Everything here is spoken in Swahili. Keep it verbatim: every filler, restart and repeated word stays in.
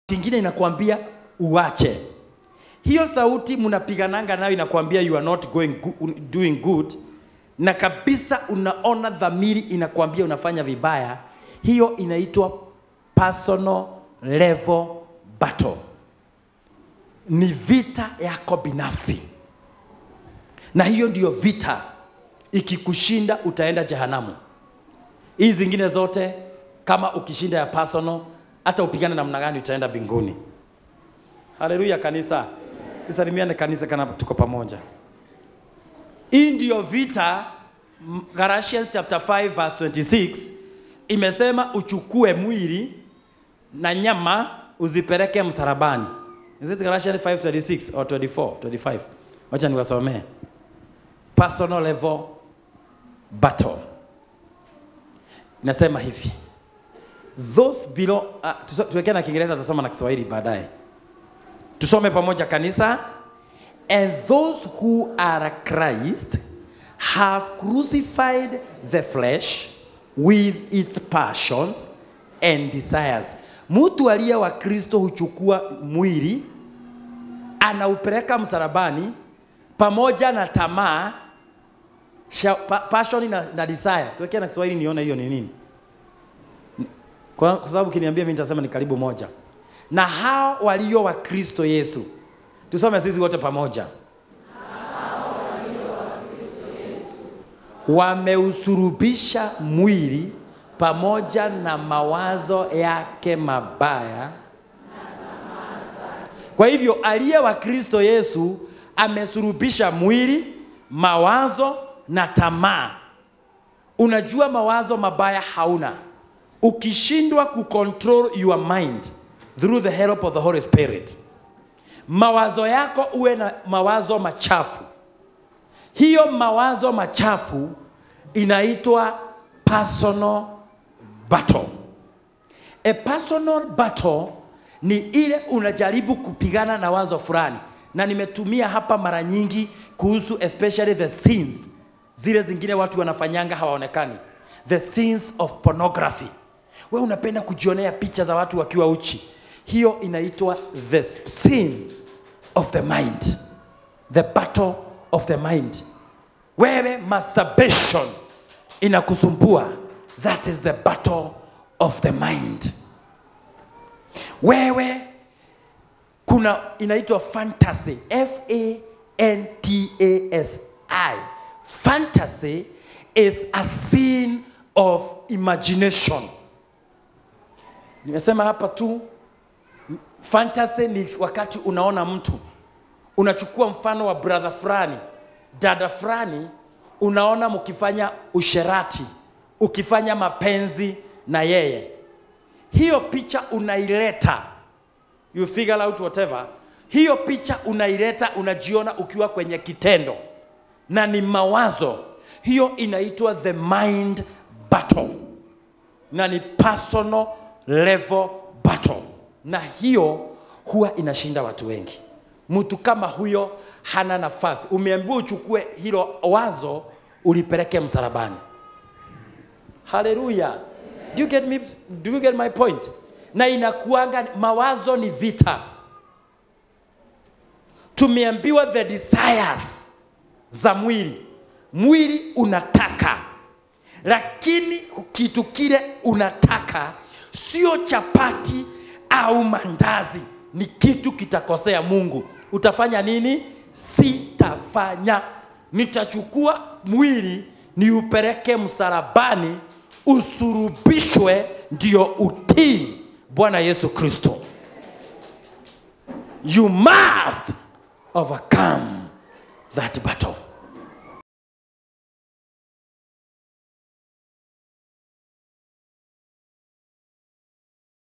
Ingine inakuambia uache. Hiyo sauti mnapigananga nayo inakuambia you are not going good, doing good, na kabisa unaona dhamiri inakuambia unafanya vibaya. Hiyo inaitwa personal level battle. Ni vita yako binafsi. Na hiyo ndiyo vita, ikikushinda utaenda jehanamu. Hizi zingine zote kama ukishinda ya personal, hata upigane namna gani utaenda mbinguni. Haleluya kanisa. Tusalimiane kanisa kana tuko pamoja. Hii ndiyo vita. Galatians chapter five verse twenty-six imesema uchukue mwili na nyama uzipeleke msalabani. Is it Galatians five twenty-six or twenty-four, twenty-five? Wacha niwasomee. Personal level battle. Inasema hivi. Those below, uh, tuweke na Kiingereza tutasoma na Kiswahili baadaye. Tusome pamoja kanisa. And those who are Christ have crucified the flesh with its passions and desires. Mtu aliye wa Kristo huchukua mwili anaupeleka msalabani pamoja na tamaa, passion na, na desire. Tuweke na Kiswahili nione hiyo ni nini. Kwa sababu kiniambia mimi nitasema ni karibu moja. Na hao walio wa Kristo Yesu. Tusome sisi wote pamoja. Hao walio wa Kristo Yesu wameusurubisha mwili pamoja na mawazo yake mabaya na tamaa zake. Kwa hivyo aliye wa Kristo Yesu amesurubisha mwili, mawazo na tamaa. Unajua mawazo mabaya hauna. Ukishindwa kucontrol your mind through the help of the Holy Spirit, mawazo yako uwe na mawazo machafu. Hiyo mawazo machafu inaitwa personal battle. A personal battle ni ile unajaribu kupigana na wazo fulani. Na nimetumia hapa mara nyingi kuhusu especially the sins. Zile zingine watu wanafanyanga hawaonekani. The sins of pornography. Wewe unapenda kujionea picha za watu wakiwa uchi. Hiyo inaitwa the sin of the mind. The battle of the mind. Wewe masturbation inakusumbua. That is the battle of the mind. Wewe kuna inaitwa fantasy. F A N T A S I. Fantasy is a sin of imagination. Nimesema hapa tu, fantasy ni wakati unaona mtu, unachukua mfano wa brother fulani, dada fulani, unaona mkifanya usherati, ukifanya mapenzi na yeye. Hiyo picha unaileta, you figure out whatever. Hiyo picha unaileta, unajiona ukiwa kwenye kitendo, na ni mawazo. Hiyo inaitwa the mind battle, na ni personal level battle. Na hiyo huwa inashinda watu wengi. Mtu kama huyo hana nafasi. Umeambiwa uchukue hilo wazo ulipeleke msalabani. Hallelujah. Do you get me? Do you get my point? Na inakuanga mawazo ni vita. Tumeambiwa the desires za mwili. Mwili unataka. Lakini kitu kile unataka sio chapati au mandazi, ni kitu kitakosea Mungu. Utafanya nini? Sitafanya. Nitachukua mwili niupeleke msalabani, usurubishwe ndio utii Bwana Yesu Kristo. You must overcome that battle.